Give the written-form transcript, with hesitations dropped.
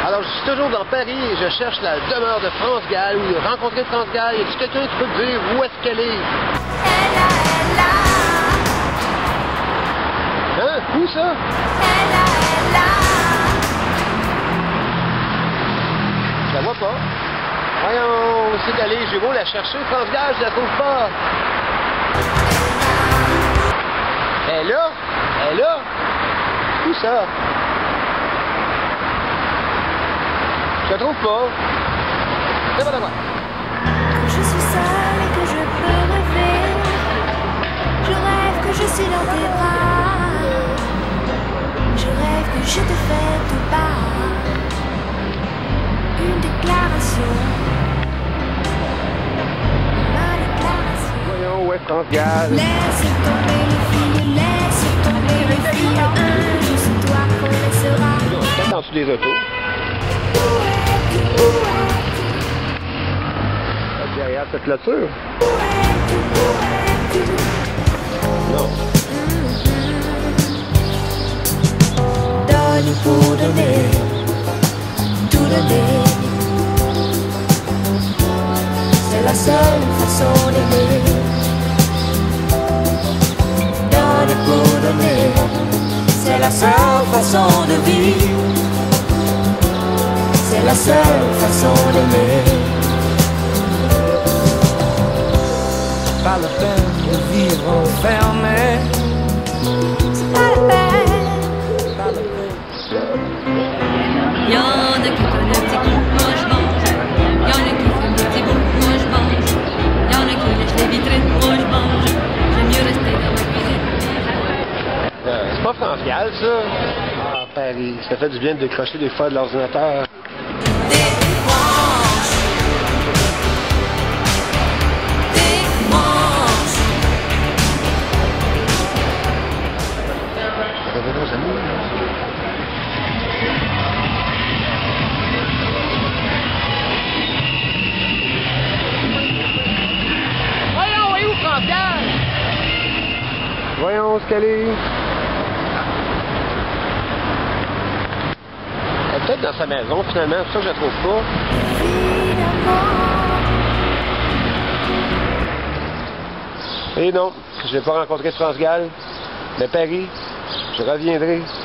Alors, je suis toujours dans Paris et je cherche la demeure de France Gall ou rencontrer France Gall. Y a-t-il quelqu'un qui peut me dire où est-ce qu'elle est? Hein? Où ça? Je la vois pas. Voyons, c'est d'aller, j'ai beau la chercher. France Gall, je la trouve pas. Elle est là? Elle est là? Où ça? Je la trouve pas. C'est pas d'avoir. Je suis seule et que je peux rêver. Je rêve que je suis dans tes bras. Je rêve que je te fais tout bas. Une déclaration. Ma déclaration. Voyons, où est France Gall? Laisse tomber les filles, laisse tomber les filles. Un jour toi qu'on laissera. Peut-être en dessous des autos. Derrière cette clôture? Non. Donne pour donner, tout donner. C'est la seule façon d'aimer. Donne pour donner, c'est la seule façon de vivre. C'est la seule façon d'aimer. Pas la peine de vivre enfermé. C'est pas la peine. Pas la peine. Y'en a qui font le petit bout, moi je mange. Y'en a qui font le petit bout, moi je mange. Y'en a qui lèchent les vitrines, moi je mange. J'aime mieux rester dans ma cuisine. C'est pas France Gall, ça? Ah, Paris. Ça fait du bien de décrocher des fois de l'ordinateur. Voyons, et où France Gall? Voyons où est-ce qu'elle est. Elle est peut-être dans sa maison, finalement. C'est pour ça que je la trouve pas. Et non, je n'ai pas rencontré France Gall. Mais Paris, je reviendrai.